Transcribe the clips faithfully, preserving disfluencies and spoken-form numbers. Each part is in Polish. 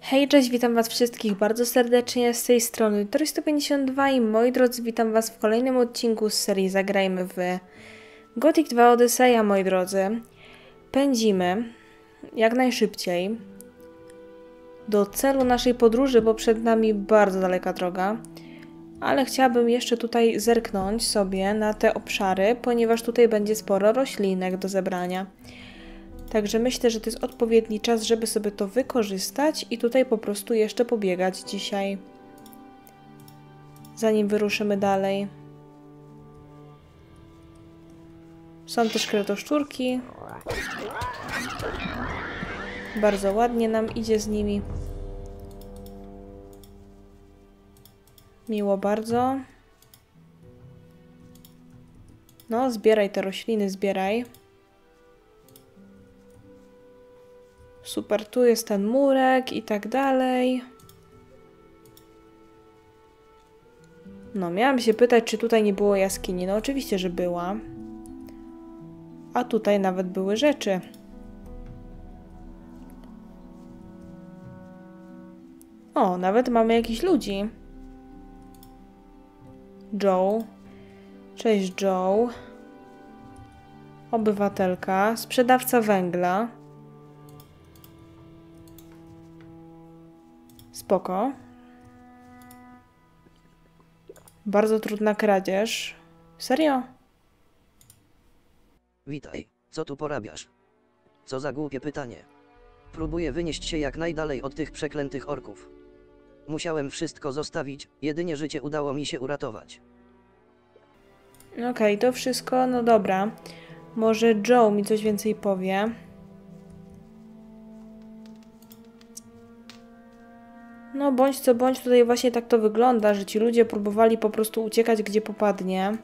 Hej, cześć, witam was wszystkich bardzo serdecznie z tej strony Tori sto pięćdziesiąt dwa i moi drodzy, witam was w kolejnym odcinku z serii Zagrajmy w Gothic dwa Odyseja, moi drodzy. Pędzimy jak najszybciej do celu naszej podróży, bo przed nami bardzo daleka droga. Ale chciałabym jeszcze tutaj zerknąć sobie na te obszary, ponieważ tutaj będzie sporo roślinek do zebrania. Także myślę, że to jest odpowiedni czas, żeby sobie to wykorzystać i tutaj po prostu jeszcze pobiegać dzisiaj, zanim wyruszymy dalej. Są też kretoszczurki. Bardzo ładnie nam idzie z nimi. Miło bardzo. No, zbieraj te rośliny, zbieraj. Super, tu jest ten murek i tak dalej. No, miałam się pytać, czy tutaj nie było jaskini. No, oczywiście, że była. A tutaj nawet były rzeczy. O, nawet mamy jakichś ludzi. Joe. Cześć, Joe. Obywatelka. Sprzedawca węgla. Spoko. Bardzo trudna kradzież. Serio? Witaj, co tu porabiasz? Co za głupie pytanie. Próbuję wynieść się jak najdalej od tych przeklętych orków. Musiałem wszystko zostawić, jedynie życie udało mi się uratować. Okej, okay, to wszystko, no dobra. Może Joe mi coś więcej powie. No bądź co bądź, tutaj właśnie tak to wygląda, że ci ludzie próbowali po prostu uciekać gdzie popadnie.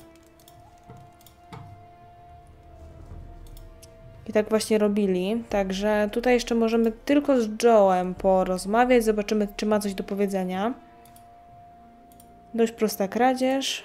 I tak właśnie robili. Także tutaj jeszcze możemy tylko z Joe'em porozmawiać. Zobaczymy, czy ma coś do powiedzenia. Dość prosta kradzież.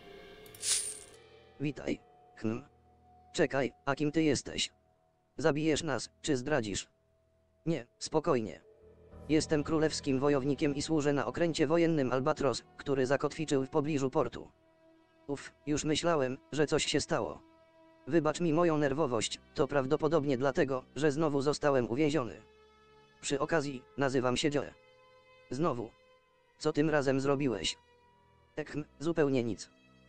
Witaj. Hm. Czekaj, a kim ty jesteś? Zabijesz nas, czy zdradzisz? Nie, spokojnie. Jestem królewskim wojownikiem i służę na okręcie wojennym Albatros, który zakotwiczył w pobliżu portu. Uf, już myślałem, że coś się stało. Wybacz mi moją nerwowość, to prawdopodobnie dlatego, że znowu zostałem uwięziony. Przy okazji, nazywam się Joe. Znowu. Co tym razem zrobiłeś? Ekhm, zupełnie nic.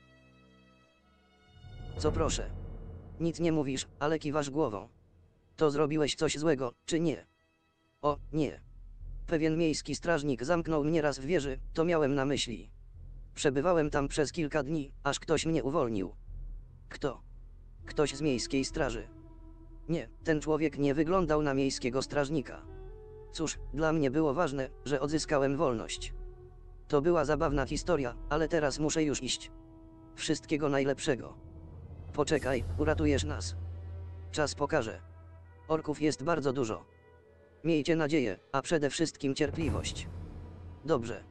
Co proszę? Nic nie mówisz, ale kiwasz głową. To zrobiłeś coś złego, czy nie? O, nie. Pewien miejski strażnik zamknął mnie raz w wieży, to miałem na myśli. Przebywałem tam przez kilka dni, aż ktoś mnie uwolnił. Kto? Ktoś z miejskiej straży. Nie, ten człowiek nie wyglądał na miejskiego strażnika. Cóż, dla mnie było ważne, że odzyskałem wolność. To była zabawna historia, ale teraz muszę już iść. Wszystkiego najlepszego. Poczekaj, uratujesz nas. Czas pokaże. Orków jest bardzo dużo. Miejcie nadzieję, a przede wszystkim cierpliwość. Dobrze.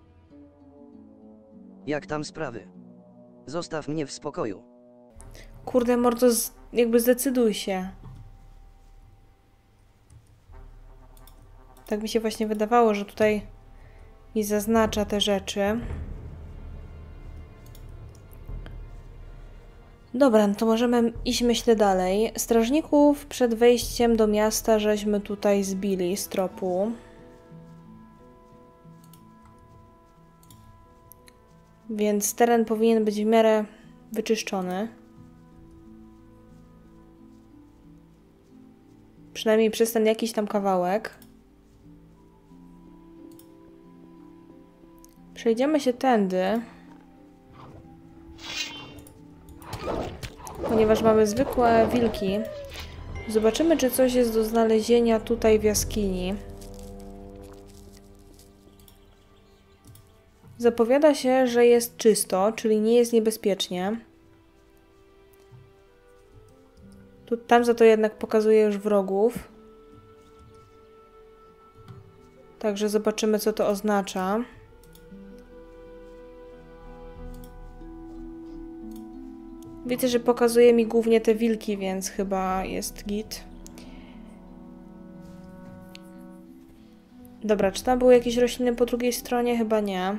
Jak tam sprawy? Zostaw mnie w spokoju. Kurde, mordo, z... jakby zdecyduj się. Tak mi się właśnie wydawało, że tutaj mi zaznacza te rzeczy. Dobra, no to możemy iść, myślę, dalej. Strażników przed wejściem do miasta żeśmy tutaj zbili z tropu. Więc teren powinien być w miarę wyczyszczony. Przynajmniej przez ten jakiś tam kawałek. Przejdziemy się tędy. Ponieważ mamy zwykłe wilki. Zobaczymy, czy coś jest do znalezienia tutaj w jaskini. Zapowiada się, że jest czysto, czyli nie jest niebezpiecznie. Tu, tam za to jednak pokazuje już wrogów. Także zobaczymy, co to oznacza. Widzę, że pokazuje mi głównie te wilki, więc chyba jest git. Dobra, czy tam były jakieś rośliny po drugiej stronie? Chyba nie.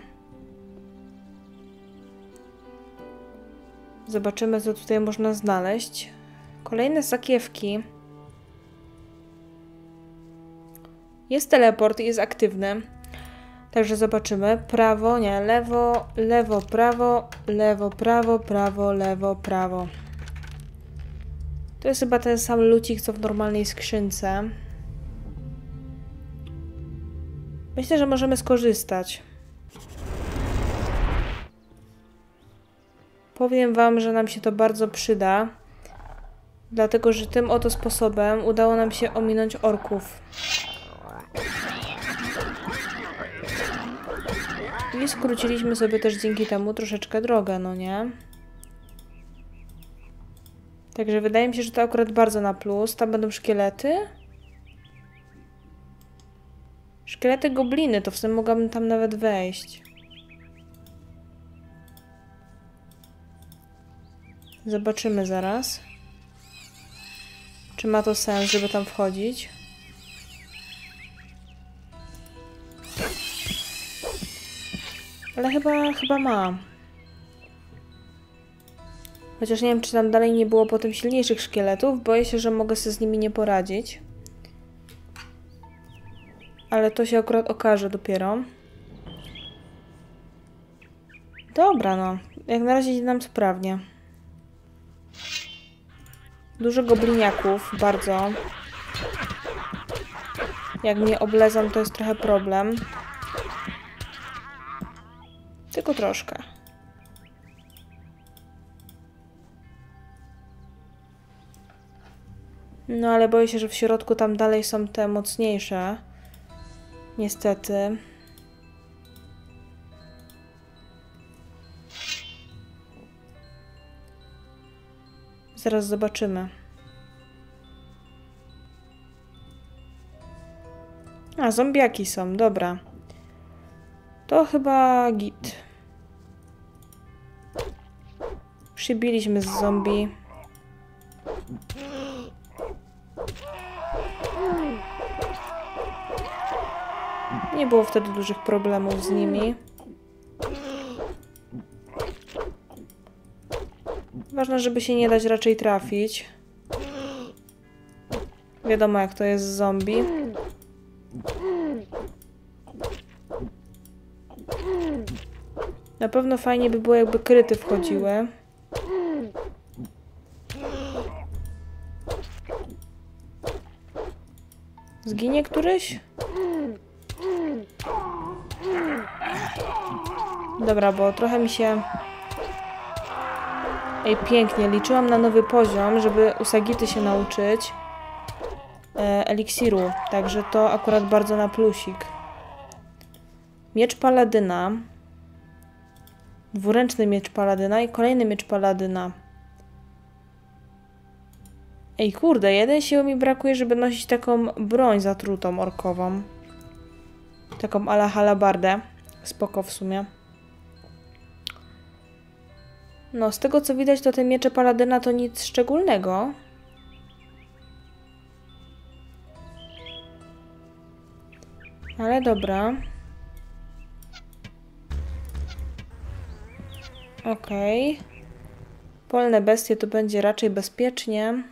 Zobaczymy, co tutaj można znaleźć. Kolejne sakiewki. Jest teleport i jest aktywny. Także zobaczymy. Prawo, nie, lewo, lewo, prawo, lewo, prawo, prawo, lewo, prawo. To jest chyba ten sam lucik, co w normalnej skrzynce. Myślę, że możemy skorzystać. Powiem wam, że nam się to bardzo przyda. Dlatego, że tym oto sposobem udało nam się ominąć orków. I skróciliśmy sobie też dzięki temu troszeczkę drogę, no nie? Także wydaje mi się, że to akurat bardzo na plus. Tam będą szkielety. Szkielety gobliny, to w sumie mogłabym tam nawet wejść. Zobaczymy zaraz. Czy ma to sens, żeby tam wchodzić? Ale chyba, chyba ma. Chociaż nie wiem, czy tam dalej nie było potem silniejszych szkieletów. Boję się, że mogę sobie z nimi nie poradzić. Ale to się akurat okaże dopiero. Dobra, no. Jak na razie idzie nam sprawnie. Dużo gobliniaków, bardzo. Jak mnie oblezą, to jest trochę problem. Tylko troszkę. No ale boję się, że w środku tam dalej są te mocniejsze. Niestety. Zaraz zobaczymy. A, zombiaki są, dobra. To chyba git. Przybiliśmy z zombie. Nie było wtedy dużych problemów z nimi. Ważne, żeby się nie dać raczej trafić. Wiadomo, jak to jest z zombie. Na pewno fajnie by było, jakby kryty wchodziły. Zginie któryś? Dobra, bo trochę mi się... Ej, pięknie. Liczyłam na nowy poziom, żeby u Sagity się nauczyć e, eliksiru. Także to akurat bardzo na plusik. Miecz paladyna. Dwuręczny miecz paladyna i kolejny miecz paladyna. Ej, kurde, jeden siły mi brakuje, żeby nosić taką broń zatrutą orkową. Taką ala halabardę. Spoko w sumie. No, z tego co widać, to te miecze paladyna to nic szczególnego. Ale dobra. Okej. Okay. Polne bestie to będzie raczej bezpiecznie.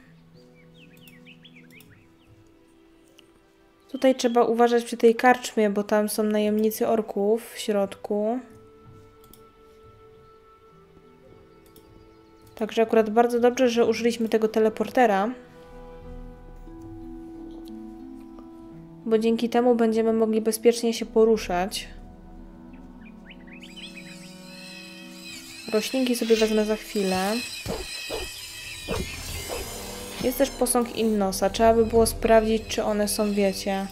Tutaj trzeba uważać przy tej karczmie, bo tam są najemnicy orków w środku. Także akurat bardzo dobrze, że użyliśmy tego teleportera. Bo dzięki temu będziemy mogli bezpiecznie się poruszać. Roślinki sobie wezmę za chwilę. Jest też posąg Innosa. Trzeba by było sprawdzić, czy one są, wiecie.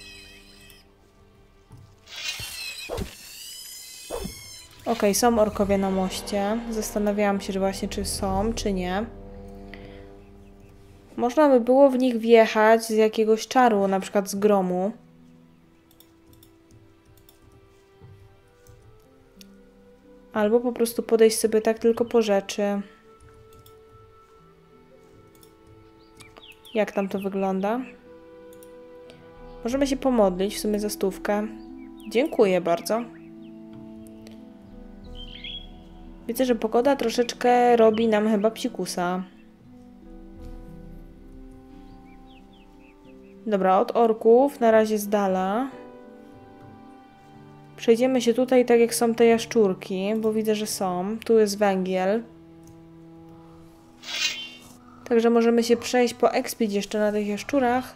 Okej, okay, są orkowie na moście. Zastanawiałam się, że właśnie czy są, czy nie. Można by było w nich wjechać z jakiegoś czaru, na przykład z gromu. Albo po prostu podejść sobie tak tylko po rzeczy. Jak tam to wygląda? Możemy się pomodlić w sumie za stówkę. Dziękuję bardzo. Widzę, że pogoda troszeczkę robi nam chyba psikusa. Dobra, od orków na razie z dala. Przejdziemy się tutaj tak jak są te jaszczurki, bo widzę, że są. Tu jest węgiel. Także możemy się przejść, poekspić jeszcze na tych jaszczurach.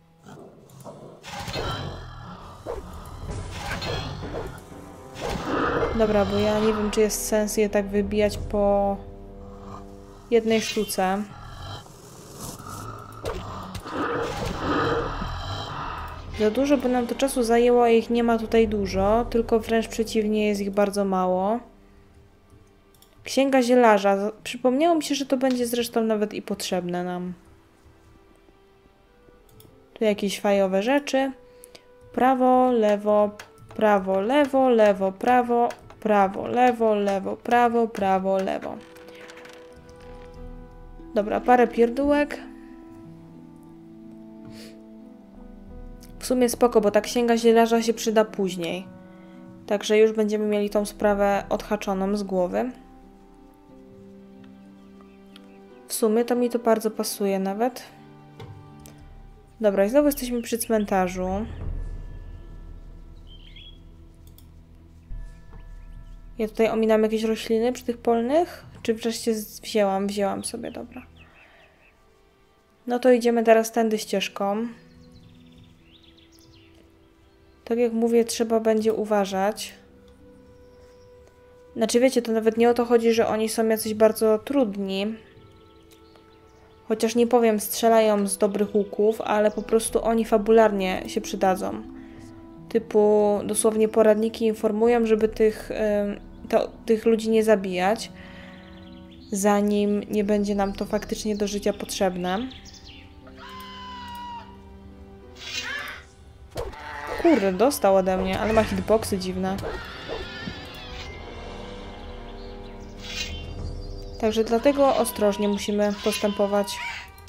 Dobra, bo ja nie wiem, czy jest sens je tak wybijać po jednej sztuce. Za dużo by nam to czasu zajęło, a ich nie ma tutaj dużo, tylko wręcz przeciwnie, jest ich bardzo mało. Księga zielarza. Przypomniało mi się, że to będzie zresztą nawet i potrzebne nam. Tu jakieś fajowe rzeczy. Prawo, lewo, prawo, lewo, lewo, prawo, prawo, lewo, lewo, prawo, prawo, lewo. Dobra, parę pierdółek. W sumie spoko, bo ta księga zielarza się przyda później. Także już będziemy mieli tą sprawę odhaczoną z głowy. W sumie to mi to bardzo pasuje nawet. Dobra, i znowu jesteśmy przy cmentarzu. Ja tutaj ominam jakieś rośliny przy tych polnych? Czy wreszcie wzięłam? Wzięłam sobie, dobra. No to idziemy teraz tędy ścieżką. Tak jak mówię, trzeba będzie uważać. Znaczy wiecie, to nawet nie o to chodzi, że oni są jacyś bardzo trudni. Chociaż nie powiem, strzelają z dobrych łuków, ale po prostu oni fabularnie się przydadzą. Typu dosłownie poradniki informują, żeby tych, yy, to, tych ludzi nie zabijać, zanim nie będzie nam to faktycznie do życia potrzebne. Kurde, dostał ode mnie, ale ma hitboxy dziwne. Także dlatego ostrożnie musimy postępować.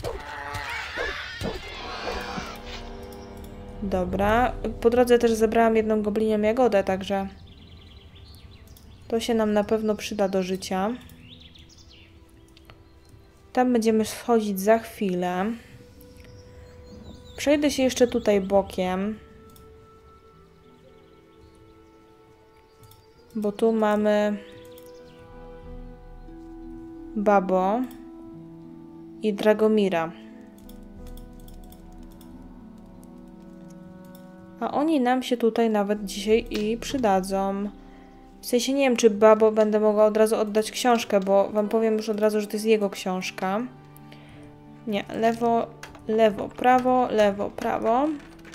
Dobra. Po drodze też zebrałam jedną goblinią jagodę, także to się nam na pewno przyda do życia. Tam będziemy schodzić za chwilę. Przejdę się jeszcze tutaj bokiem. Bo tu mamy Babo i Dragomira. A oni nam się tutaj nawet dzisiaj i przydadzą. W sensie nie wiem, czy Babo będę mogła od razu oddać książkę, bo wam powiem już od razu, że to jest jego książka. Nie, lewo, lewo, prawo, lewo, prawo.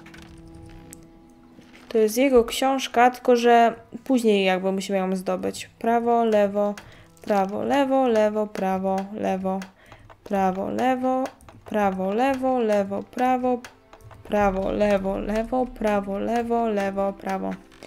To jest jego książka, tylko że później jakby musimy ją zdobyć. Prawo, lewo, prawo, lewo, lewo, prawo, lewo, prawo, lewo, prawo, lewo, lewo, prawo, prawo, lewo, lewo, prawo, lewo, lewo, prawo.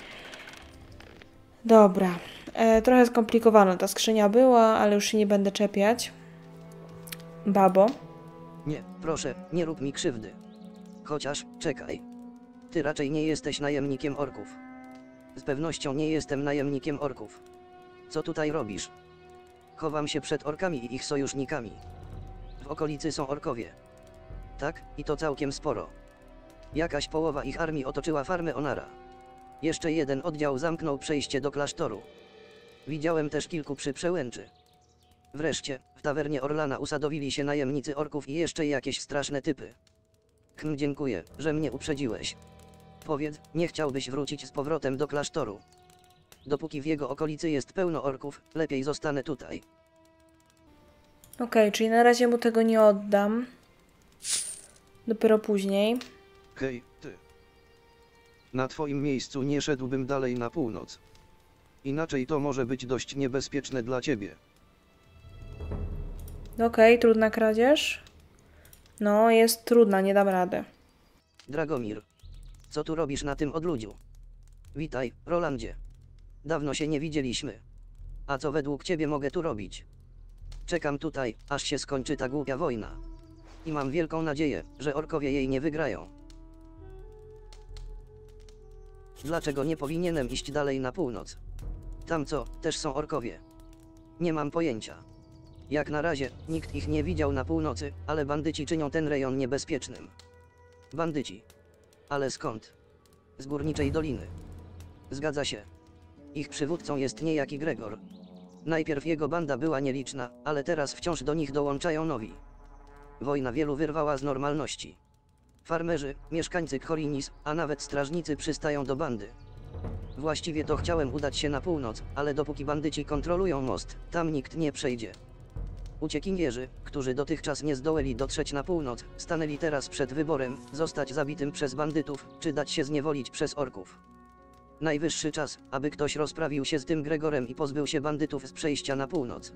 Dobra. E, trochę skomplikowana ta skrzynia była, ale już się nie będę czepiać. Babo. Nie, proszę, nie rób mi krzywdy. Chociaż, czekaj. Ty raczej nie jesteś najemnikiem orków. Z pewnością nie jestem najemnikiem orków. Co tutaj robisz? Chowam się przed orkami i ich sojusznikami. W okolicy są orkowie. Tak, i to całkiem sporo. Jakaś połowa ich armii otoczyła farmę Onara. Jeszcze jeden oddział zamknął przejście do klasztoru. Widziałem też kilku przy przełęczy. Wreszcie, w tawernie Orlana usadowili się najemnicy orków i jeszcze jakieś straszne typy. Hm, dziękuję, że mnie uprzedziłeś. Powiedz, nie chciałbyś wrócić z powrotem do klasztoru? Dopóki w jego okolicy jest pełno orków, lepiej zostanę tutaj. Okej, okay, czyli na razie mu tego nie oddam. Dopiero później. Hej, ty. Na twoim miejscu nie szedłbym dalej na północ. Inaczej to może być dość niebezpieczne dla ciebie. Okej, okay, trudna kradzież. No, jest trudna, nie dam rady. Dragomir, co tu robisz na tym odludziu? Witaj, Rolandzie. Dawno się nie widzieliśmy. A co według ciebie mogę tu robić? Czekam tutaj, aż się skończy ta głupia wojna. I mam wielką nadzieję, że orkowie jej nie wygrają. Dlaczego nie powinienem iść dalej na północ? Tam co, też są orkowie? Nie mam pojęcia. Jak na razie, nikt ich nie widział na północy, ale bandyci czynią ten rejon niebezpiecznym. Bandyci. Ale skąd? Z Górniczej Doliny. Zgadza się. Ich przywódcą jest niejaki Gregor. Najpierw jego banda była nieliczna, ale teraz wciąż do nich dołączają nowi. Wojna wielu wyrwała z normalności. Farmerzy, mieszkańcy Khorinis, a nawet strażnicy przystają do bandy. Właściwie to chciałem udać się na północ, ale dopóki bandyci kontrolują most, tam nikt nie przejdzie. Uciekinierzy, którzy dotychczas nie zdołali dotrzeć na północ, stanęli teraz przed wyborem, zostać zabitym przez bandytów, czy dać się zniewolić przez orków. Najwyższy czas, aby ktoś rozprawił się z tym Gregorem i pozbył się bandytów z przejścia na północ.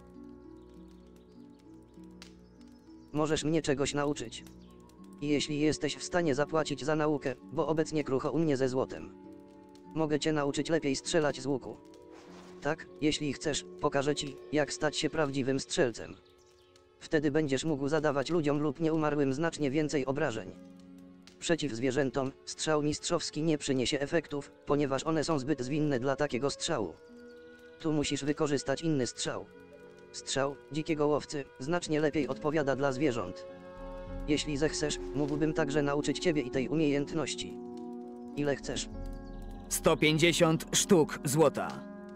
Możesz mnie czegoś nauczyć. I jeśli jesteś w stanie zapłacić za naukę, bo obecnie krucho u mnie ze złotem. Mogę cię nauczyć lepiej strzelać z łuku. Tak, jeśli chcesz, pokażę ci, jak stać się prawdziwym strzelcem. Wtedy będziesz mógł zadawać ludziom lub nieumarłym znacznie więcej obrażeń. Przeciw zwierzętom, strzał mistrzowski nie przyniesie efektów, ponieważ one są zbyt zwinne dla takiego strzału. Tu musisz wykorzystać inny strzał. Strzał dzikiego łowcy znacznie lepiej odpowiada dla zwierząt. Jeśli zechcesz, mógłbym także nauczyć ciebie i tej umiejętności. Ile chcesz? sto pięćdziesiąt sztuk złota.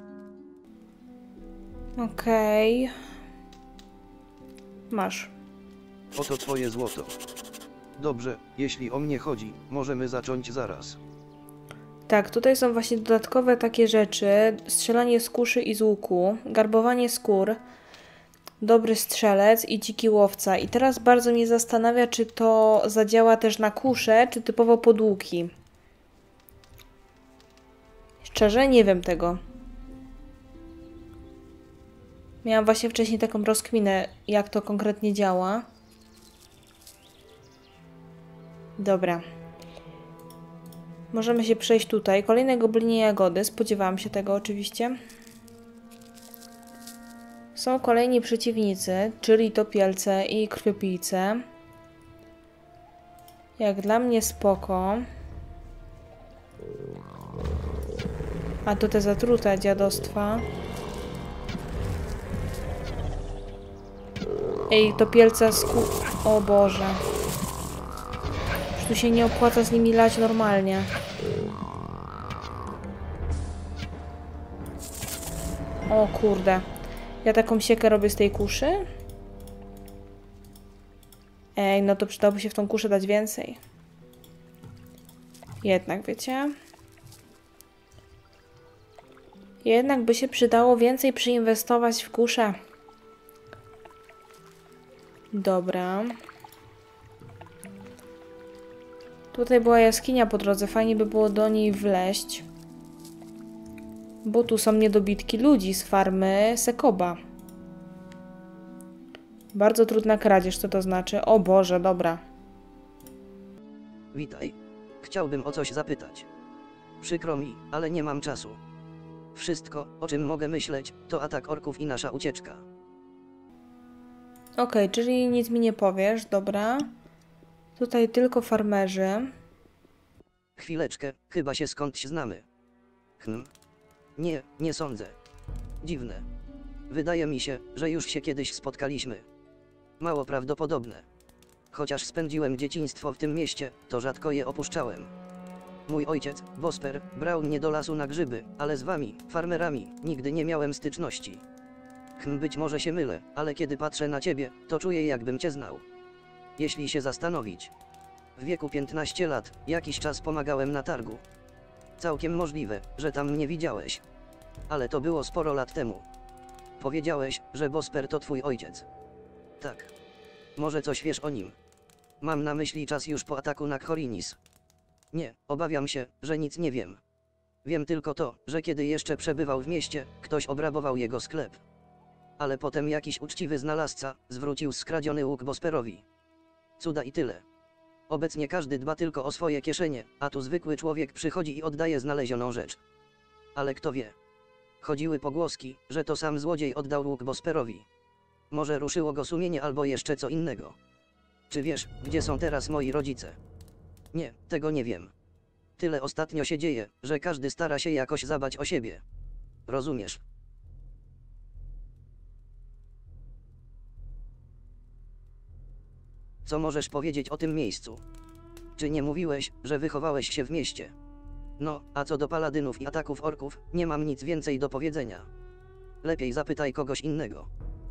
Okej. Masz. Oto twoje złoto. Dobrze, jeśli o mnie chodzi, możemy zacząć zaraz. Tak, tutaj są właśnie dodatkowe takie rzeczy. Strzelanie z kuszy i z łuku, garbowanie skór, dobry strzelec i dziki łowca. I teraz bardzo mnie zastanawia, czy to zadziała też na kusze, czy typowo pod łuki. Szczerze nie wiem tego. Miałam właśnie wcześniej taką rozkminę, jak to konkretnie działa. Dobra. Możemy się przejść tutaj. Kolejne goblinie jagody. Spodziewałam się tego oczywiście. Są kolejni przeciwnicy, czyli topielce i krwiopijce. Jak dla mnie spoko. A to te zatrute dziadostwa. Ej, topielce sku... O Boże. Już tu się nie opłaca z nimi lać normalnie. O kurde. Ja taką siekę robię z tej kuszy? Ej, no to przydałoby się w tą kuszę dać więcej. Jednak, wiecie? Jednak by się przydało więcej przyinwestować w kuszę. Dobra. Tutaj była jaskinia po drodze. Fajnie by było do niej wleźć. Bo tu są niedobitki ludzi z farmy Sekoba. Bardzo trudna kradzież, co to znaczy? O Boże, dobra. Witaj. Chciałbym o coś zapytać. Przykro mi, ale nie mam czasu. Wszystko, o czym mogę myśleć, to atak orków i nasza ucieczka. Okej, okay, czyli nic mi nie powiesz, dobra. Tutaj tylko farmerzy. Chwileczkę, chyba się skądś znamy. Hm. Nie, nie sądzę. Dziwne. Wydaje mi się, że już się kiedyś spotkaliśmy. Mało prawdopodobne. Chociaż spędziłem dzieciństwo w tym mieście, to rzadko je opuszczałem. Mój ojciec, Bosper, brał mnie do lasu na grzyby, ale z wami, farmerami, nigdy nie miałem styczności. Hm, być może się mylę, ale kiedy patrzę na ciebie, to czuję, jakbym cię znał. Jeśli się zastanowić. W wieku piętnastu lat, jakiś czas pomagałem na targu. Całkiem możliwe, że tam mnie widziałeś. Ale to było sporo lat temu. Powiedziałeś, że Bosper to twój ojciec. Tak. Może coś wiesz o nim? Mam na myśli czas już po ataku na Khorinis. Nie, obawiam się, że nic nie wiem. Wiem tylko to, że kiedy jeszcze przebywał w mieście, ktoś obrabował jego sklep. Ale potem jakiś uczciwy znalazca zwrócił skradziony łuk Bosperowi. Cuda i tyle. Obecnie każdy dba tylko o swoje kieszenie, a tu zwykły człowiek przychodzi i oddaje znalezioną rzecz. Ale kto wie? Chodziły pogłoski, że to sam złodziej oddał łuk Bosperowi. Może ruszyło go sumienie albo jeszcze co innego. Czy wiesz, gdzie są teraz moi rodzice? Nie, tego nie wiem. Tyle ostatnio się dzieje, że każdy stara się jakoś zadbać o siebie. Rozumiesz? Co możesz powiedzieć o tym miejscu? Czy nie mówiłeś, że wychowałeś się w mieście? No, a co do paladynów i ataków orków, nie mam nic więcej do powiedzenia. Lepiej zapytaj kogoś innego.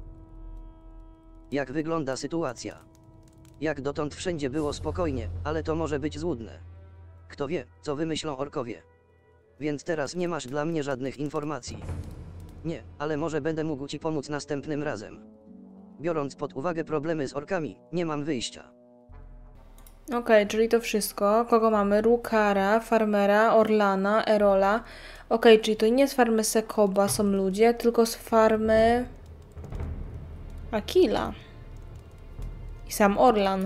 Jak wygląda sytuacja? Jak dotąd wszędzie było spokojnie, ale to może być złudne. Kto wie, co wymyślą orkowie. Więc teraz nie masz dla mnie żadnych informacji. Nie, ale może będę mógł ci pomóc następnym razem. Biorąc pod uwagę problemy z orkami, nie mam wyjścia. Okej, okay, czyli to wszystko. Kogo mamy? Rukara, Farmera, Orlana, Erola. Okej, okay, czyli to nie z farmy Sekoba są ludzie, tylko z farmy Akila. I sam Orlan.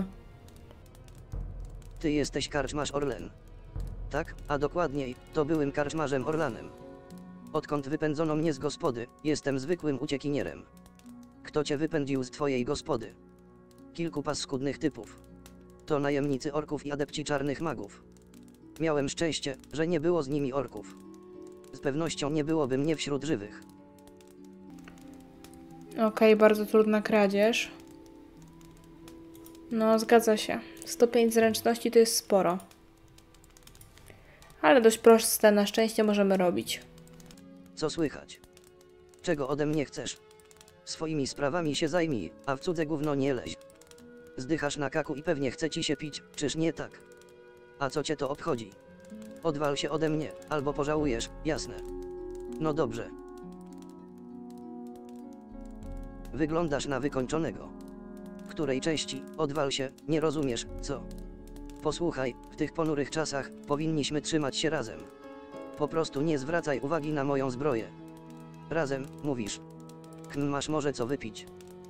Ty jesteś karczmarz Orlen. Tak, a dokładniej, to byłym karczmarzem Orlanem. Odkąd wypędzono mnie z gospody, jestem zwykłym uciekinierem. Kto cię wypędził z twojej gospody? Kilku paskudnych typów. To najemnicy orków i adepci czarnych magów. Miałem szczęście, że nie było z nimi orków. Z pewnością nie byłoby mnie wśród żywych. Okej, okay, bardzo trudna kradzież. No, zgadza się. sto pięć zręczności to jest sporo. Ale dość proste na szczęście możemy robić. Co słychać? Czego ode mnie chcesz? Swoimi sprawami się zajmij, a w cudze gówno nie leź. Zdychasz na kaku i pewnie chce ci się pić, czyż nie tak? A co cię to obchodzi? Odwal się ode mnie, albo pożałujesz, jasne. No dobrze. Wyglądasz na wykończonego. Której części, odwal się, nie rozumiesz, co? Posłuchaj, w tych ponurych czasach, powinniśmy trzymać się razem. Po prostu nie zwracaj uwagi na moją zbroję. Razem, mówisz. Hm, masz może co wypić.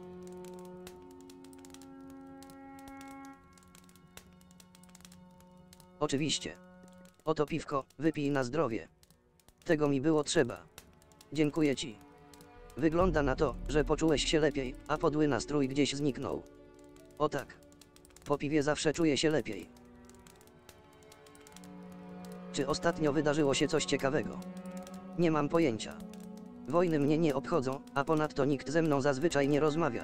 Oczywiście. Oto piwko, wypij na zdrowie. Tego mi było trzeba. Dziękuję ci. Wygląda na to, że poczułeś się lepiej, a podły nastrój gdzieś zniknął. O tak. Po piwie zawsze czuję się lepiej. Czy ostatnio wydarzyło się coś ciekawego? Nie mam pojęcia. Wojny mnie nie obchodzą, a ponadto nikt ze mną zazwyczaj nie rozmawia.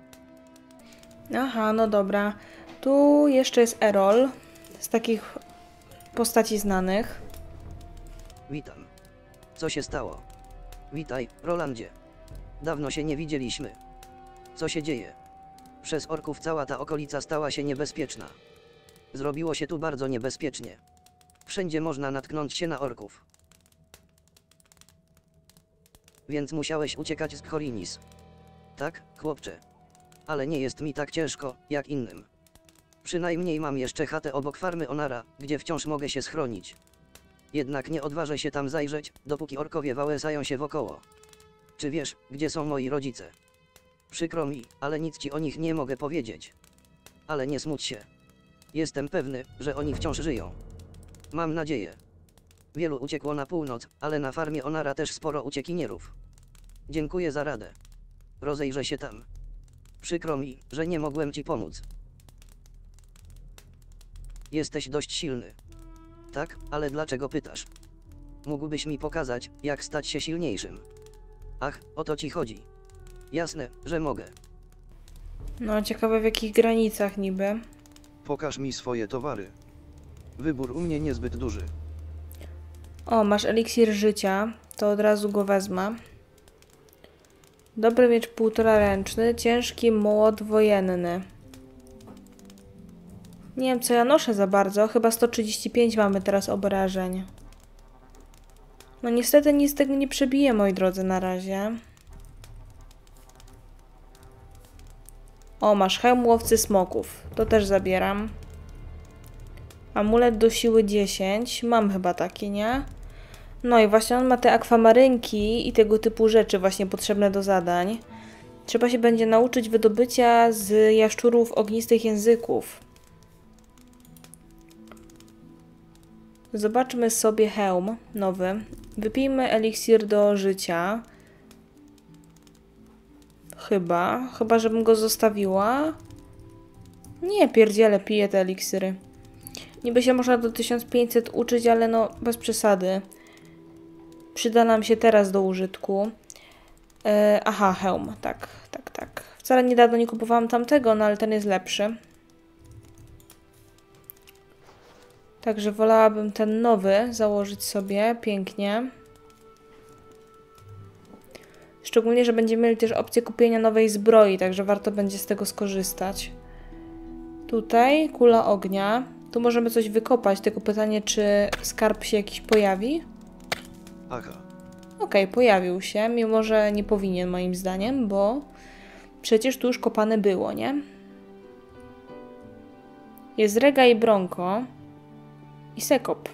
Aha, no dobra. Tu jeszcze jest Erol. Z takich postaci znanych. Witam. Co się stało? Witaj, Rolandzie. Dawno się nie widzieliśmy. Co się dzieje? Przez orków cała ta okolica stała się niebezpieczna. Zrobiło się tu bardzo niebezpiecznie. Wszędzie można natknąć się na orków. Więc musiałeś uciekać z Khorinis. Tak, chłopcze. Ale nie jest mi tak ciężko, jak innym. Przynajmniej mam jeszcze chatę obok farmy Onara, gdzie wciąż mogę się schronić. Jednak nie odważę się tam zajrzeć, dopóki orkowie wałęsają się wokoło. Czy wiesz, gdzie są moi rodzice? Przykro mi, ale nic ci o nich nie mogę powiedzieć. Ale nie smuć się. Jestem pewny, że oni wciąż żyją. Mam nadzieję. Wielu uciekło na północ, ale na farmie Onara też sporo uciekinierów. Dziękuję za radę. Rozejrzę się tam. Przykro mi, że nie mogłem ci pomóc. Jesteś dość silny. Tak, ale dlaczego pytasz? Mógłbyś mi pokazać, jak stać się silniejszym. Ach, o to ci chodzi. Jasne, że mogę. No, ciekawe w jakich granicach niby. Pokaż mi swoje towary. Wybór u mnie niezbyt duży. O, masz eliksir życia. To od razu go wezmę. Dobry miecz półtora ręczny, ciężki młot wojenny. Nie wiem, co ja noszę za bardzo. Chyba sto trzydzieści pięć mamy teraz obrażeń. No niestety nic z tego nie przebije, moi drodzy, na razie. O, masz hełm łowcy smoków. To też zabieram. Amulet do siły dziesięć. Mam chyba taki, nie? No i właśnie on ma te akwamarynki i tego typu rzeczy właśnie potrzebne do zadań. Trzeba się będzie nauczyć wydobycia z jaszczurów ognistych języków. Zobaczmy sobie hełm nowy. Wypijmy eliksir do życia. Chyba. Chyba, żebym go zostawiła. Nie, pierdziele, piję te eliksiry. Niby się można do tysiąc pięćset uczyć, ale no bez przesady. Przyda nam się teraz do użytku. E, aha, hełm. Tak, tak, tak. Wcale niedawno nie kupowałam tamtego, no ale ten jest lepszy. Także wolałabym ten nowy założyć sobie pięknie. Szczególnie, że będziemy mieli też opcję kupienia nowej zbroi, także warto będzie z tego skorzystać. Tutaj kula ognia. Tu możemy coś wykopać, tylko pytanie, czy skarb się jakiś pojawi? Aha. Okej, okay, pojawił się, mimo że nie powinien moim zdaniem, bo przecież tu już kopane było, nie? Jest rega i bronko. I sekop.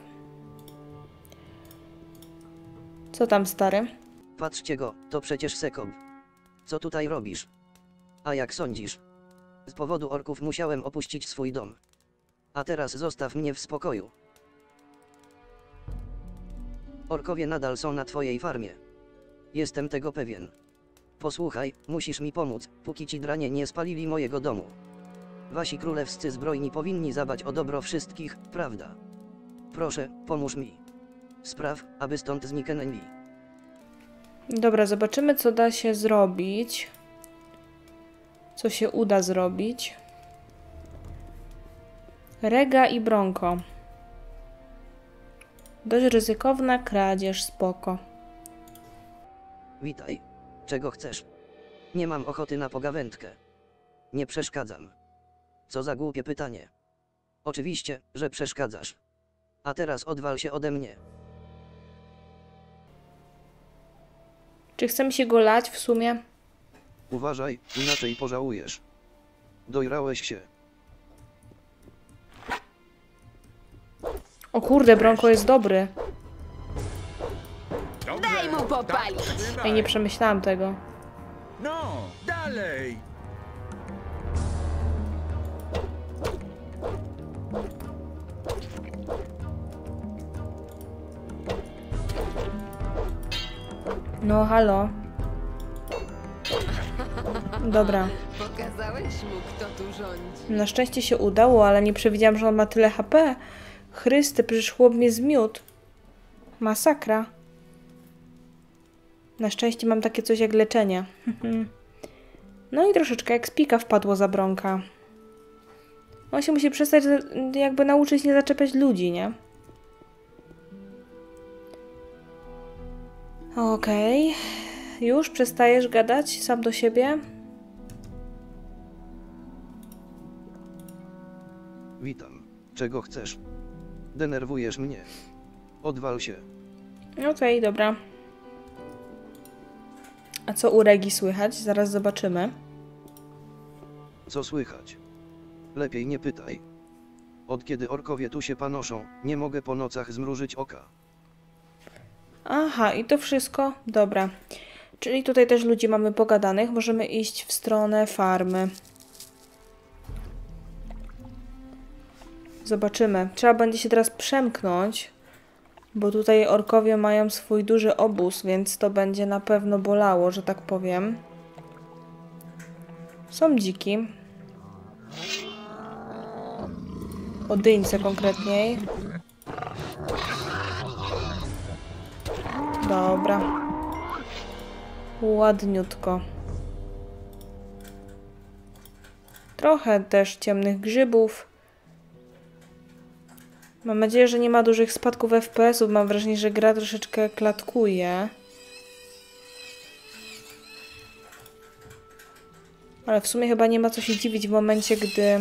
Co tam, stary? Patrzcie go, to przecież Sekop. Co tutaj robisz? A jak sądzisz? Z powodu orków musiałem opuścić swój dom. A teraz zostaw mnie w spokoju. Orkowie nadal są na twojej farmie. Jestem tego pewien. Posłuchaj, musisz mi pomóc, póki ci dranie nie spalili mojego domu. Wasi królewscy zbrojni powinni zadbać o dobro wszystkich, prawda? Proszę, pomóż mi. Spraw, aby stąd zniknęli. Dobra, zobaczymy, co da się zrobić. Co się uda zrobić. Rega i bronko. Dość ryzykowna kradzież, spoko. Witaj. Czego chcesz? Nie mam ochoty na pogawędkę. Nie przeszkadzam. Co za głupie pytanie. Oczywiście, że przeszkadzasz. A teraz odwal się ode mnie. Czy chcemy się go lać w sumie? Uważaj, inaczej pożałujesz. Dojrałeś się. O kurde, bronko jest dobry. Daj mu popalić! Ej, nie przemyślałam tego. No, dalej! No, halo. Dobra. Pokazałeś mu, kto tu rządzi. Na szczęście się udało, ale nie przewidziałam, że on ma tyle H P. Chryste, przecież chłop mnie zmiótł. Masakra. Na szczęście mam takie coś jak leczenie. No i troszeczkę ekspika wpadło za bronka. On się musi przestać jakby nauczyć nie zaczepiać ludzi, nie? Okej. Okay. Już przestajesz gadać sam do siebie? Witam. Czego chcesz? Denerwujesz mnie. Odwal się. Okej, okay, dobra. A co u Regi słychać? Zaraz zobaczymy. Co słychać? Lepiej nie pytaj. Od kiedy orkowie tu się panoszą, nie mogę po nocach zmrużyć oka. Aha, i to wszystko? Dobra. Czyli tutaj też ludzi mamy pogadanych. Możemy iść w stronę farmy. Zobaczymy. Trzeba będzie się teraz przemknąć, bo tutaj orkowie mają swój duży obóz, więc to będzie na pewno bolało, że tak powiem. Są dziki. Odyńce konkretniej. Dobra. Ładniutko. Trochę też ciemnych grzybów. Mam nadzieję, że nie ma dużych spadków F P S ów. Mam wrażenie, że gra troszeczkę klatkuje. Ale w sumie chyba nie ma co się dziwić w momencie, gdy...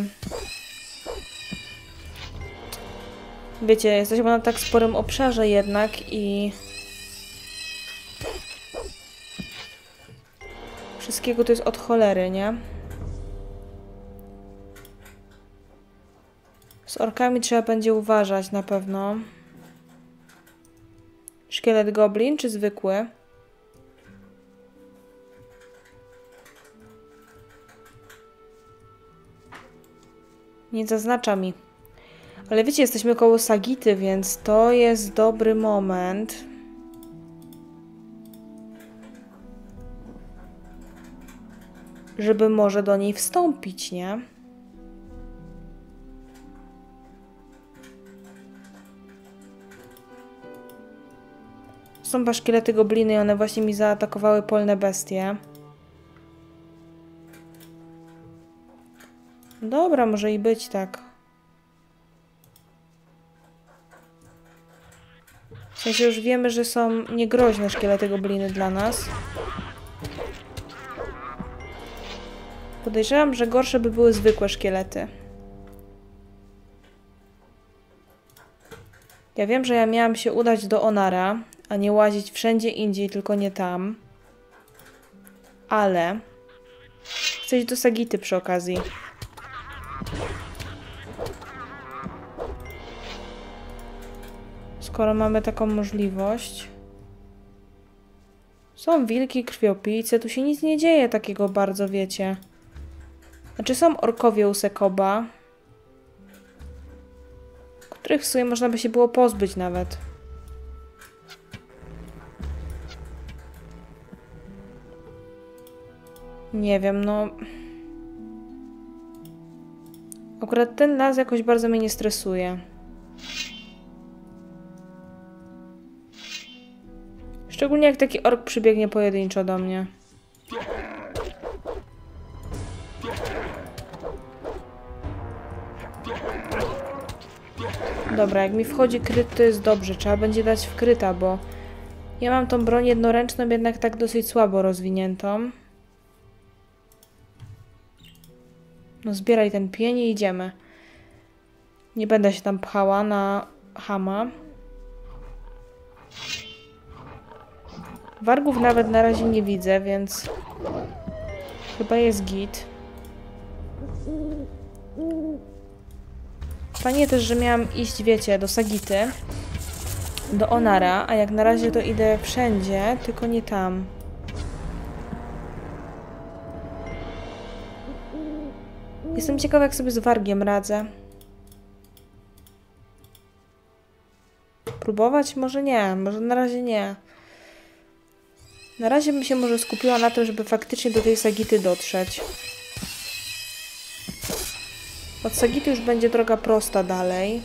Wiecie, jesteśmy na tak sporym obszarze jednak i... Wszystkiego to jest od cholery, nie? Z orkami trzeba będzie uważać na pewno. Szkielet goblin czy zwykły? Nie zaznacza mi. Ale wiecie, jesteśmy koło Sagity, więc to jest dobry moment. Żeby może do niej wstąpić, nie? Są dwa szkielety gobliny i one właśnie mi zaatakowały polne bestie. Dobra, może i być tak. W sensie już wiemy, że są niegroźne szkielety gobliny dla nas. Podejrzewam, że gorsze by były zwykłe szkielety. Ja wiem, że ja miałam się udać do Onara, a nie łazić wszędzie indziej, tylko nie tam. Ale chcę iść do Sagity przy okazji. Skoro mamy taką możliwość. Są wilki, krwiopijce, tu się nic nie dzieje takiego bardzo, wiecie. Znaczy są orkowie u Sekoba, których w sumie można by się było pozbyć nawet. Nie wiem, no... Akurat ten las jakoś bardzo mnie nie stresuje. Szczególnie jak taki ork przybiegnie pojedynczo do mnie. Dobra, jak mi wchodzi kryt, to jest dobrze. Trzeba będzie dać w kryta, bo ja mam tą broń jednoręczną, jednak tak dosyć słabo rozwiniętą. No zbieraj ten pień i idziemy. Nie będę się tam pchała na chama. Wargów nawet na razie nie widzę, więc chyba jest git. Fajnie też, że miałam iść, wiecie, do Sagity, do Onara, a jak na razie to idę wszędzie, tylko nie tam. Jestem ciekawa, jak sobie z wargiem radzę. Próbować? Może nie, może na razie nie. Na razie bym się może skupiła na tym, żeby faktycznie do tej Sagity dotrzeć. Od Sagity już będzie droga prosta dalej.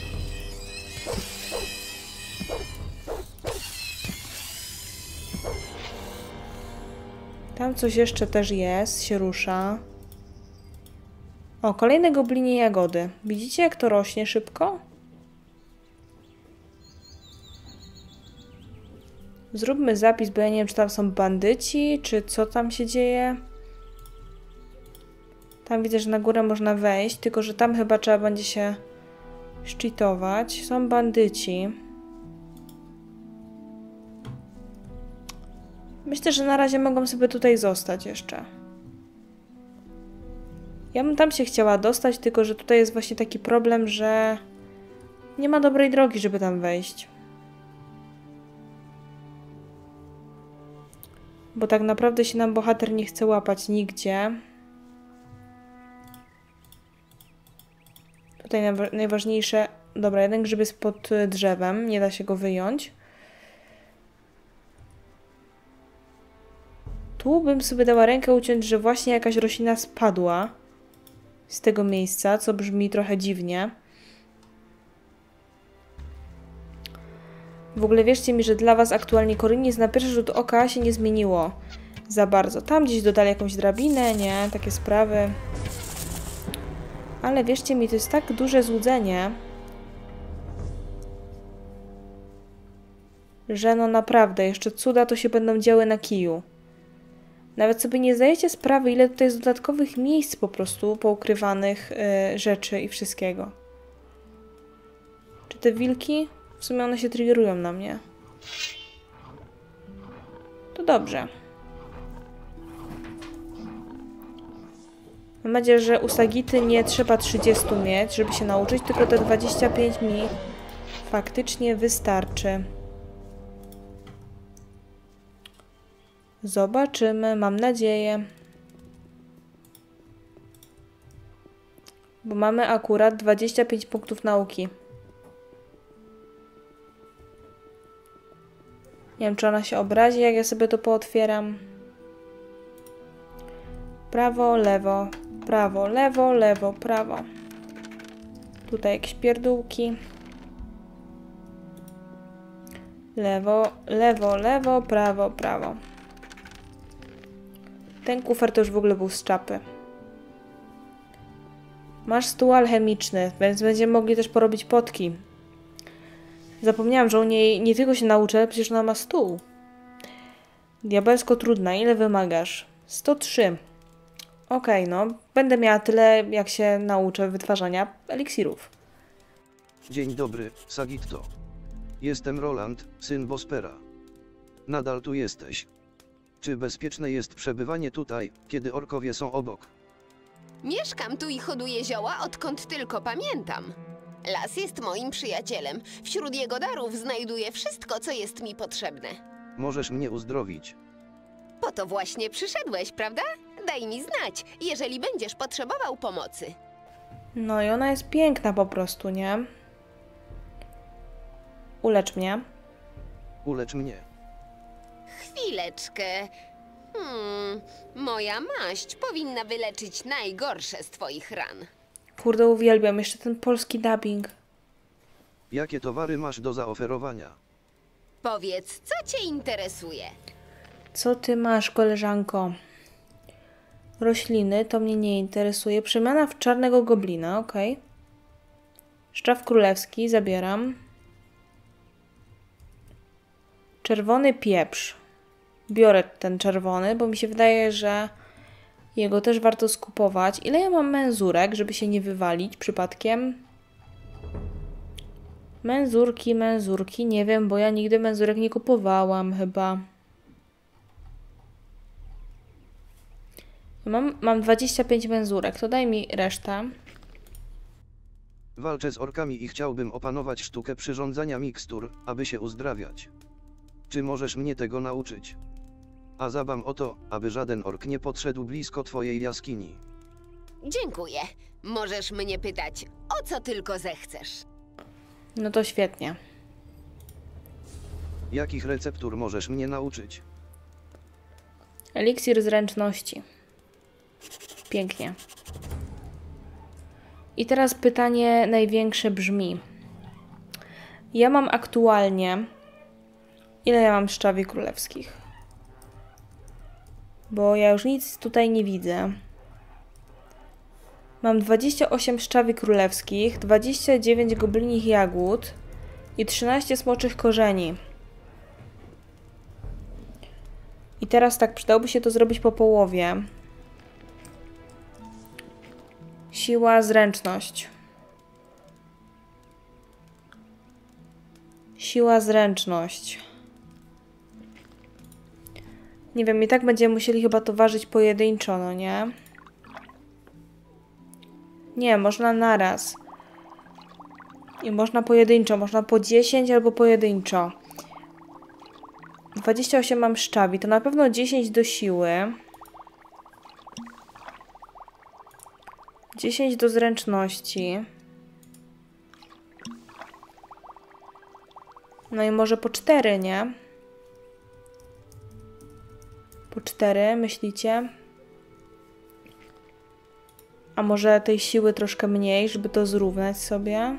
Tam coś jeszcze też jest, się rusza. O, kolejne goblinie jagody. Widzicie, jak to rośnie szybko? Zróbmy zapis, bo ja nie wiem, czy tam są bandyci, czy co tam się dzieje. Tam widzę, że na górę można wejść, tylko że tam chyba trzeba będzie się szczytować. Są bandyci. Myślę, że na razie mogą sobie tutaj zostać jeszcze. Ja bym tam się chciała dostać, tylko że tutaj jest właśnie taki problem, że nie ma dobrej drogi, żeby tam wejść. Bo tak naprawdę się nam bohater nie chce łapać nigdzie. Tutaj najważniejsze... Dobra, jeden grzyb jest pod drzewem, nie da się go wyjąć. Tu bym sobie dała rękę uciąć, że właśnie jakaś roślina spadła z tego miejsca, co brzmi trochę dziwnie. W ogóle wierzcie mi, że dla was aktualnie Khorinis na pierwszy rzut oka się nie zmieniło za bardzo. Tam gdzieś dodali jakąś drabinę, nie? Takie sprawy. Ale wierzcie mi, to jest tak duże złudzenie, że no naprawdę, jeszcze cuda to się będą działy na kiju. Nawet sobie nie zdajecie sprawy, ile tutaj jest dodatkowych miejsc po prostu, poukrywanych yy, rzeczy i wszystkiego. Czy te wilki? W sumie one się triggerują na mnie. To dobrze. Mam nadzieję, że u Sagity nie trzeba trzydziestu mieć, żeby się nauczyć, tylko te dwadzieścia pięć mi faktycznie wystarczy. Zobaczymy, mam nadzieję. Bo mamy akurat dwadzieścia pięć punktów nauki. Nie wiem, czy ona się obrazi, jak ja sobie to pootwieram. Prawo, lewo, prawo, lewo, lewo, prawo. Tutaj jakieś pierdółki. Lewo, lewo, lewo, prawo, prawo. Ten kufer to już w ogóle był z czapy. Masz stół alchemiczny, więc będziemy mogli też porobić potki. Zapomniałam, że u niej nie tylko się nauczę, ale przecież ona ma stół. Diabelsko trudna. Ile wymagasz? sto trzy. Okej, okay, no. Będę miała tyle, jak się nauczę wytwarzania eliksirów. Dzień dobry, Sagitto. Jestem Roland, syn Bospera. Nadal tu jesteś. Czy bezpieczne jest przebywanie tutaj, kiedy orkowie są obok? Mieszkam tu i hoduję zioła, odkąd tylko pamiętam. Las jest moim przyjacielem. Wśród jego darów znajduję wszystko, co jest mi potrzebne. Możesz mnie uzdrowić. Po to właśnie przyszedłeś, prawda? Daj mi znać, jeżeli będziesz potrzebował pomocy. No i ona jest piękna po prostu, nie? Ulecz mnie. Ulecz mnie. Chwileczkę. Hmm, moja maść powinna wyleczyć najgorsze z twoich ran. Kurde, uwielbiam jeszcze ten polski dubbing. Jakie towary masz do zaoferowania? Powiedz, co cię interesuje? Co ty masz, koleżanko? Rośliny, to mnie nie interesuje. Przemiana w czarnego goblina, okej. Okay. Szczaw królewski, zabieram. Czerwony pieprz. Biorę ten czerwony, bo mi się wydaje, że jego też warto skupować. Ile ja mam menzurek, żeby się nie wywalić przypadkiem? Menzurki, menzurki, nie wiem, bo ja nigdy menzurek nie kupowałam chyba. Mam, mam dwadzieścia pięć menzurek, to daj mi resztę. Walczę z orkami i chciałbym opanować sztukę przyrządzania mikstur, aby się uzdrawiać. Czy możesz mnie tego nauczyć? A zadbam o to, aby żaden ork nie podszedł blisko twojej jaskini. Dziękuję. Możesz mnie pytać, o co tylko zechcesz. No to świetnie. Jakich receptur możesz mnie nauczyć? Eliksir zręczności. Pięknie. I teraz pytanie największe brzmi. Ja mam aktualnie... Ile ja mam szczawi królewskich? Bo ja już nic tutaj nie widzę. Mam dwadzieścia osiem szczawi królewskich, dwadzieścia dziewięć goblinich jagód i trzynaście smoczych korzeni. I teraz tak, przydałoby się to zrobić po połowie. Siła, zręczność. Siła, zręczność. Nie wiem, i tak będziemy musieli chyba to ważyć pojedynczo, no nie? Nie, można naraz. I można pojedynczo, można po dziesięć albo pojedynczo. dwadzieścia osiem mam szczawi, to na pewno dziesięć do siły. dziesięć do zręczności. No i może po cztery, nie? Po cztery, myślicie? A może tej siły troszkę mniej, żeby to zrównać sobie?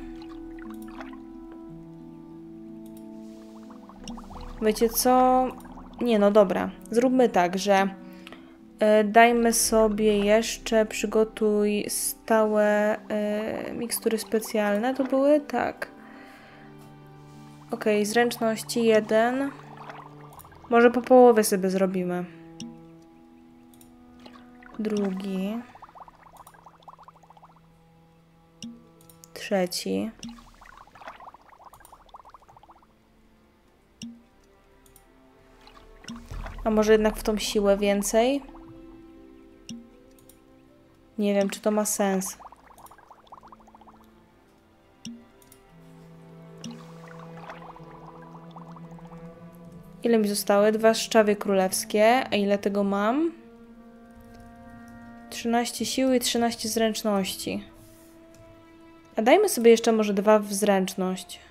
Wiecie co? Nie, no dobra. Zróbmy tak, że y, dajmy sobie jeszcze, przygotuj stałe y, mikstury specjalne. To były? Tak. Ok, zręczności jeden. Może po połowie sobie zrobimy. Drugi. Trzeci. A może jednak w tą siłę więcej? Nie wiem, czy to ma sens. Ile mi zostały? Dwa szczawie królewskie. A ile tego mam? trzynaście siły i trzynaście zręczności. A dajmy sobie jeszcze może dwa w zręczność.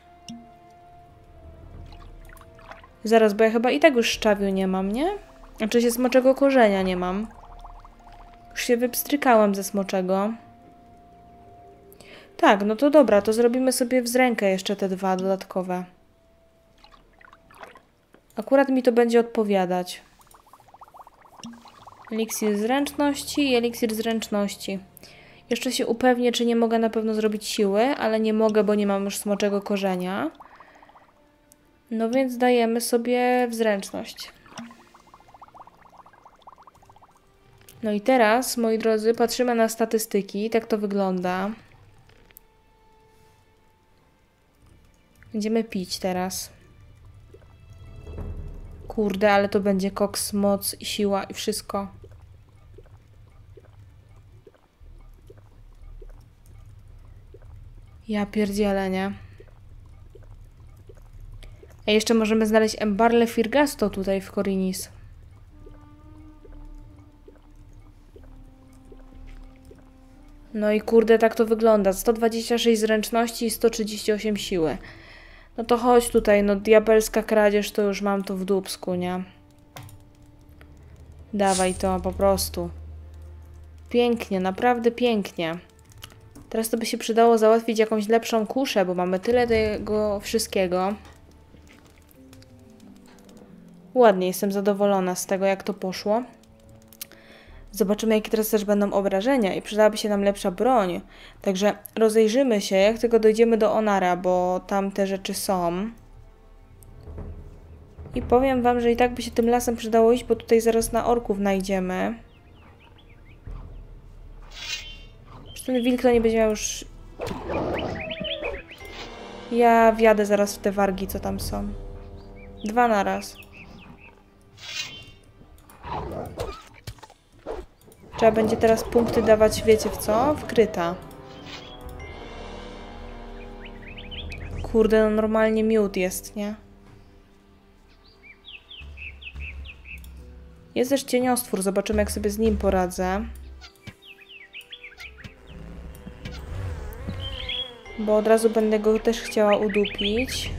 Zaraz, bo ja chyba i tak już szczawiu nie mam, nie? Znaczy się smoczego korzenia nie mam. Już się wypstrykałam ze smoczego. Tak, no to dobra, to zrobimy sobie w zrękę jeszcze te dwa dodatkowe. Akurat mi to będzie odpowiadać. Eliksir zręczności i eliksir zręczności. Jeszcze się upewnię, czy nie mogę na pewno zrobić siły, ale nie mogę, bo nie mam już smoczego korzenia. No więc dajemy sobie w zręczność. No i teraz, moi drodzy, patrzymy na statystyki. Tak to wygląda. Będziemy pić teraz. Kurde, ale to będzie koks, moc i siła i wszystko. Ja pierdzielę, nie? A jeszcze możemy znaleźć Embarle Firgasto tutaj w Khorinis. No i kurde, tak to wygląda. sto dwadzieścia sześć zręczności i sto trzydzieści osiem siły. No to chodź tutaj, no diabelska kradzież to już mam to w dupsku, nie? Dawaj to po prostu. Pięknie, naprawdę pięknie. Teraz to by się przydało załatwić jakąś lepszą kuszę, bo mamy tyle tego wszystkiego. Ładnie, jestem zadowolona z tego, jak to poszło. Zobaczymy, jakie teraz też będą obrażenia i przydałaby się nam lepsza broń. Także rozejrzymy się, jak tylko dojdziemy do Onara, bo tam te rzeczy są. I powiem wam, że i tak by się tym lasem przydało iść, bo tutaj zaraz na orków najdziemy. Ten wilk to nie będzie miał już... Ja wjadę zaraz w te wargi, co tam są. Dwa na raz. Trzeba będzie teraz punkty dawać, wiecie w co? Wkryta. Kurde, no normalnie miód jest, nie? Jest też cieniostwór, zobaczymy, jak sobie z nim poradzę. Bo od razu będę go też chciała udupić.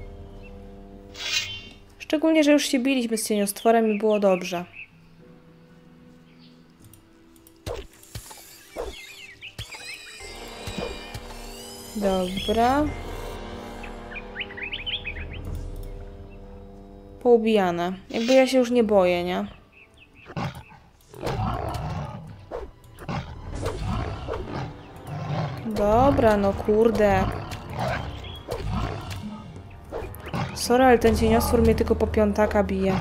Szczególnie, że już się biliśmy z cieniostworem i było dobrze. Dobra. Poubijane. Jakby ja się już nie boję, nie? Dobra, no kurde. Sorry, ale ten cieniostwór mnie tylko po piątaka bije.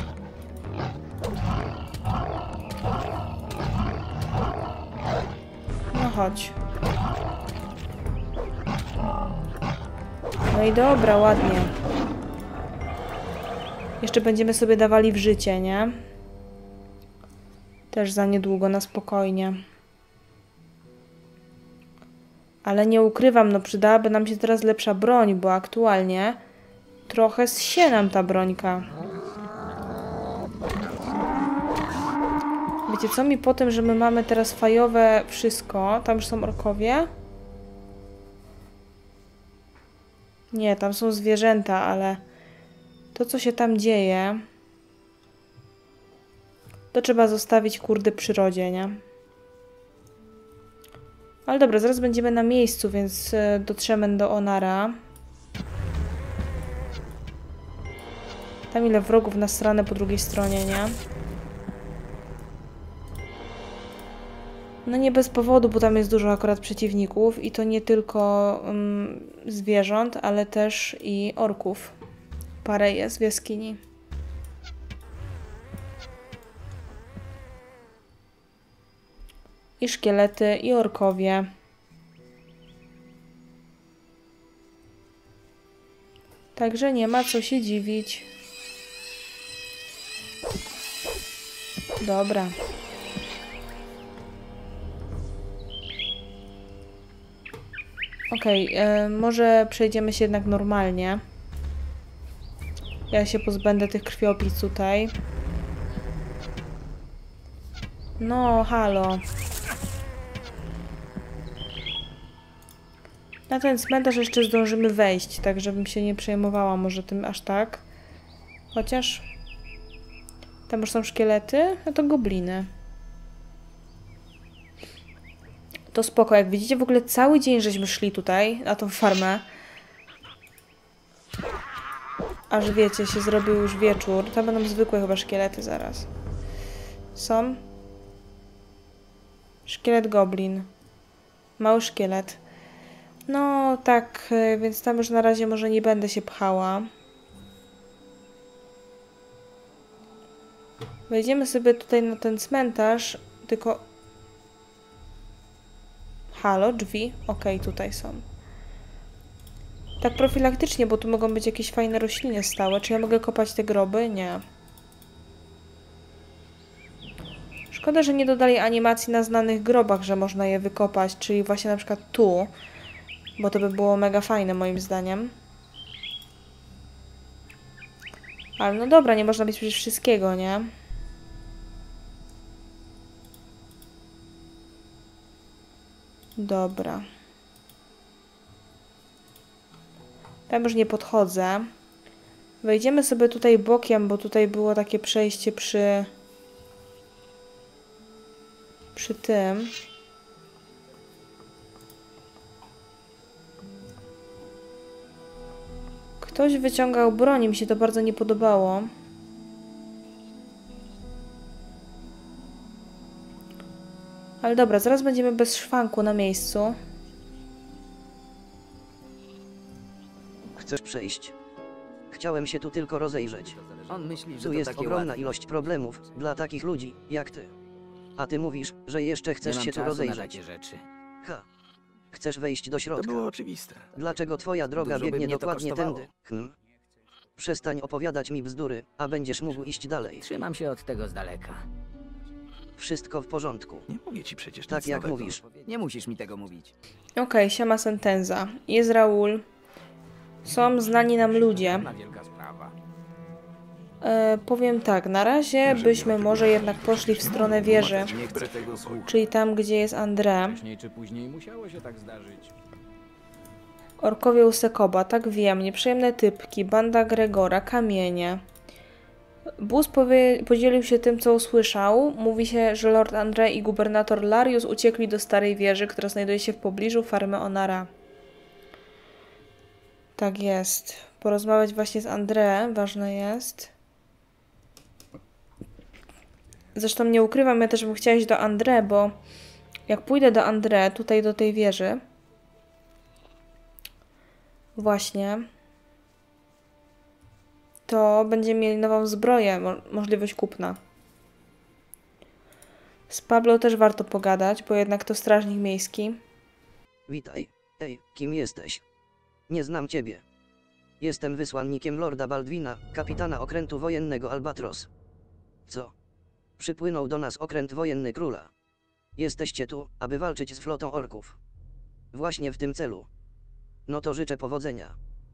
No chodź. No i dobra, ładnie. Jeszcze będziemy sobie dawali w życie, nie? Też za niedługo, na spokojnie. Ale nie ukrywam, no przydałaby nam się teraz lepsza broń, bo aktualnie trochę zsie nam ta brońka. Wiecie co mi po tym, że my mamy teraz fajowe wszystko? Tam już są orkowie? Nie, tam są zwierzęta, ale to, co się tam dzieje, to trzeba zostawić, kurde, przyrodzie, nie? Ale dobra, zaraz będziemy na miejscu, więc dotrzemy do Onara. Tam ile wrogów na stronę po drugiej stronie, nie? No nie bez powodu, bo tam jest dużo akurat przeciwników i to nie tylko um, zwierząt, ale też i orków. Parę jest w jaskini. I szkielety, i orkowie. Także nie ma co się dziwić. Dobra. Okej, okay, może przejdziemy się jednak normalnie. Ja się pozbędę tych krwiopis tutaj. No, halo. Na ten cmentarz jeszcze zdążymy wejść, tak żebym się nie przejmowała może tym aż tak. Chociaż... Tam już są szkielety, a to gobliny. To spoko, jak widzicie w ogóle cały dzień żeśmy szli tutaj, na tą farmę. aż wiecie, się zrobił już wieczór. To będą zwykłe chyba szkielety zaraz. Są? Szkielet goblin. Mały szkielet. No tak, więc tam już na razie może nie będę się pchała. Wejdziemy sobie tutaj na ten cmentarz, tylko... Halo, drzwi? Okej, tutaj są. Tak profilaktycznie, bo tu mogą być jakieś fajne rośliny stałe. Czy ja mogę kopać te groby? Nie. Szkoda, że nie dodali animacji na znanych grobach, że można je wykopać, czyli właśnie na przykład tu, bo to by było mega fajne moim zdaniem. Ale no dobra, nie można mieć przecież wszystkiego, nie? Dobra. Tam już nie podchodzę. Wejdziemy sobie tutaj bokiem, bo tutaj było takie przejście przy... przy tym. Ktoś wyciągał broń, mi się to bardzo nie podobało. Ale dobra, zaraz będziemy bez szwanku na miejscu. Chcesz przejść? Chciałem się tu tylko rozejrzeć. On myśli, że Tu to jest takie ogromna łatwe. ilość problemów dla takich ludzi jak ty. A ty mówisz, że jeszcze Nie chcesz mam się tu czasu na rozejrzeć. takie rzeczy. Ha. Chcesz wejść do To środka. było oczywiste. Dlaczego twoja droga Dużo by biegnie mnie to dokładnie kosztowało. tędy? Hm. Przestań opowiadać mi bzdury, a będziesz mógł iść dalej. Trzymam się od tego z daleka. Wszystko w porządku. Nie mówię ci przecież Tak nic jak nowego. mówisz. Nie musisz mi tego mówić. Okej, siema sentenza. Jest Raul. Są znani nam ludzie. Na wielka sprawa. E, powiem tak, na razie byśmy może jednak poszli w stronę wieży. Nie chcę tego słuchać. Czyli tam, gdzie jest André. Wcześniej czy później musiało się tak zdarzyć. Orkowie u Sekoba, tak wiem. Nieprzyjemne typki, banda Gregora, kamienie. Bus powie- podzielił się tym, co usłyszał. Mówi się, że Lord André i gubernator Larius uciekli do starej wieży, która znajduje się w pobliżu farmy Onara. Tak jest. Porozmawiać właśnie z André, ważne jest. Zresztą nie ukrywam, ja też bym chciała iść do André, bo jak pójdę do André, tutaj do tej wieży, właśnie, to będziemy mieli nową zbroję, mo możliwość kupna. Z Pablo też warto pogadać, bo jednak to strażnik miejski. Witaj. Ej, kim jesteś? Nie znam ciebie. Jestem wysłannikiem Lorda Baldwina, kapitana okrętu wojennego Albatros. Co? Przypłynął do nas okręt wojenny króla. Jesteście tu, aby walczyć z flotą orków. Właśnie w tym celu. No to życzę powodzenia.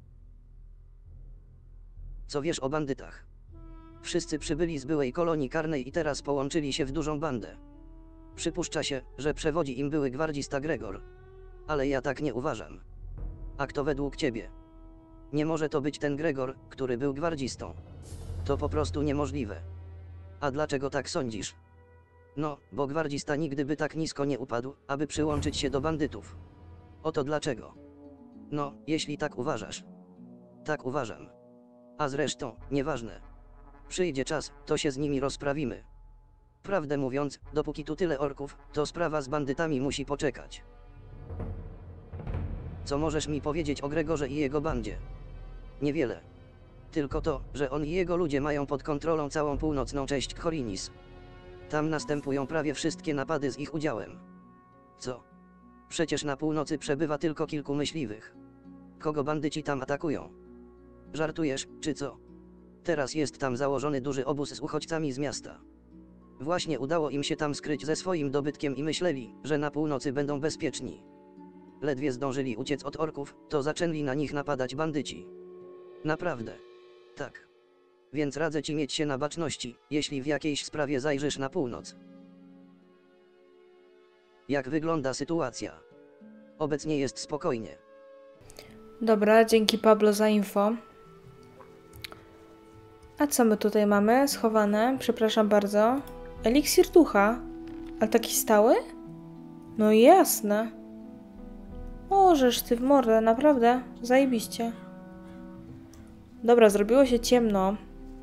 Co wiesz o bandytach? Wszyscy przybyli z byłej kolonii karnej i teraz połączyli się w dużą bandę. Przypuszcza się, że przewodzi im były gwardzista Gregor. Ale ja tak nie uważam. A kto według ciebie? Nie może to być ten Gregor, który był gwardzistą. To po prostu niemożliwe. A dlaczego tak sądzisz? No, bo gwardzista nigdy by tak nisko nie upadł, aby przyłączyć się do bandytów. Oto dlaczego. No, jeśli tak uważasz. Tak uważam. A zresztą, nieważne. Przyjdzie czas, to się z nimi rozprawimy. Prawdę mówiąc, dopóki tu tyle orków, to sprawa z bandytami musi poczekać. Co możesz mi powiedzieć o Gregorze i jego bandzie? Niewiele. Tylko to, że on i jego ludzie mają pod kontrolą całą północną część Khorinis. Tam następują prawie wszystkie napady z ich udziałem. Co? Przecież na północy przebywa tylko kilku myśliwych. Kogo bandyci tam atakują? Żartujesz, czy co? Teraz jest tam założony duży obóz z uchodźcami z miasta. Właśnie udało im się tam skryć ze swoim dobytkiem i myśleli, że na północy będą bezpieczni. Ledwie zdążyli uciec od orków, to zaczęli na nich napadać bandyci. Naprawdę. Tak. Więc radzę ci mieć się na baczności, jeśli w jakiejś sprawie zajrzysz na północ. Jak wygląda sytuacja? Obecnie jest spokojnie. Dobra, dzięki Pablo za info. A co my tutaj mamy? Schowane, przepraszam bardzo. Eliksir ducha. Ale taki stały? No jasne. Możesz ty w mordę, naprawdę. Zajebiście. Dobra, zrobiło się ciemno.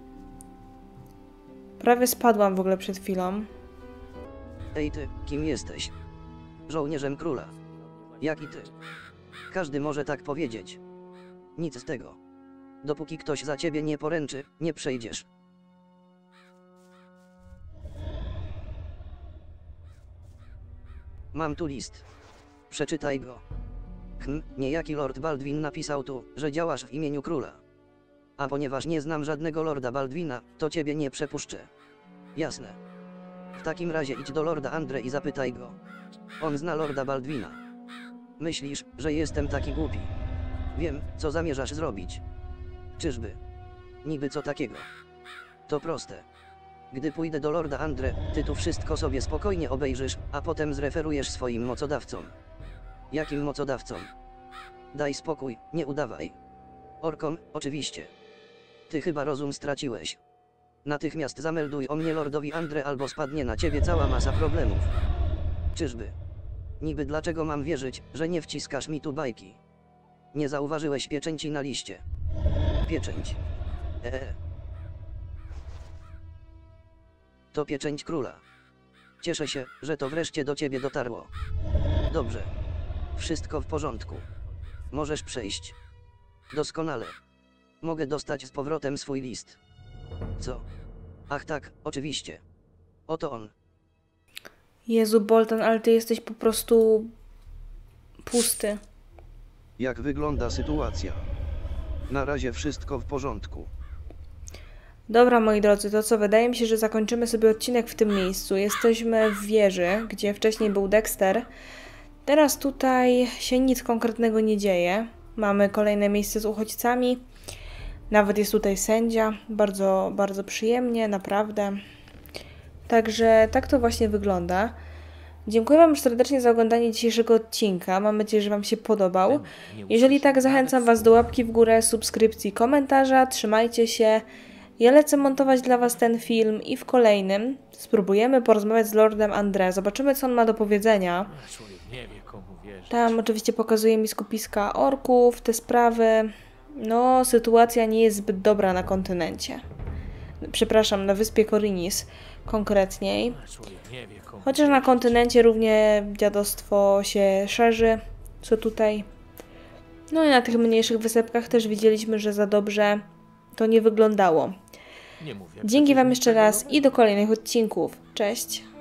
Prawie spadłam w ogóle przed chwilą. Ej ty, kim jesteś? Żołnierzem króla. Jak i ty. Każdy może tak powiedzieć. Nic z tego. Dopóki ktoś za ciebie nie poręczy, nie przejdziesz. Mam tu list. Przeczytaj go. Hm, niejaki Lord Baldwin napisał tu, że działasz w imieniu króla. A ponieważ nie znam żadnego Lorda Baldwina, to ciebie nie przepuszczę. Jasne. W takim razie idź do Lorda Andre i zapytaj go. On zna Lorda Baldwina. Myślisz, że jestem taki głupi? Wiem, co zamierzasz zrobić. Czyżby? Niby co takiego? To proste. Gdy pójdę do Lorda Andre, ty tu wszystko sobie spokojnie obejrzysz, a potem zreferujesz swoim mocodawcom. Jakim mocodawcom? Daj spokój, nie udawaj. Orkom, oczywiście. Ty chyba rozum straciłeś. Natychmiast zamelduj o mnie Lordowi Andre, albo spadnie na ciebie cała masa problemów. Czyżby? Niby dlaczego mam wierzyć, że nie wciskasz mi tu bajki? Nie zauważyłeś pieczęci na liście. Pieczęć. Eee. To pieczęć króla. Cieszę się, że to wreszcie do ciebie dotarło. Dobrze. Wszystko w porządku. Możesz przejść. Doskonale. Mogę dostać z powrotem swój list. Co? Ach tak, oczywiście. Oto on. Jezu, Bolton, ale ty jesteś po prostu pusty. Jak wygląda sytuacja? Na razie wszystko w porządku. Dobra, moi drodzy, to co? Wydaje mi się, że zakończymy sobie odcinek w tym miejscu. Jesteśmy w wieży, gdzie wcześniej był Dexter. Teraz tutaj się nic konkretnego nie dzieje. Mamy kolejne miejsce z uchodźcami. Nawet jest tutaj sędzia. Bardzo, bardzo przyjemnie, naprawdę. Także tak to właśnie wygląda. Dziękuję Wam serdecznie za oglądanie dzisiejszego odcinka. Mam nadzieję, że Wam się podobał. Jeżeli tak, zachęcam Was do łapki w górę, subskrypcji, komentarza. Trzymajcie się. Ja lecę montować dla Was ten film i w kolejnym spróbujemy porozmawiać z Lordem Andre. Zobaczymy, co on ma do powiedzenia. Tam oczywiście pokazuje mi skupiska orków, te sprawy. No, sytuacja nie jest zbyt dobra na kontynencie. Przepraszam, na wyspie Korinis konkretniej. Chociaż na kontynencie równie dziadostwo się szerzy, co tutaj. No i na tych mniejszych wysepkach też widzieliśmy, że za dobrze to nie wyglądało. Dzięki Wam jeszcze raz i do kolejnych odcinków. Cześć!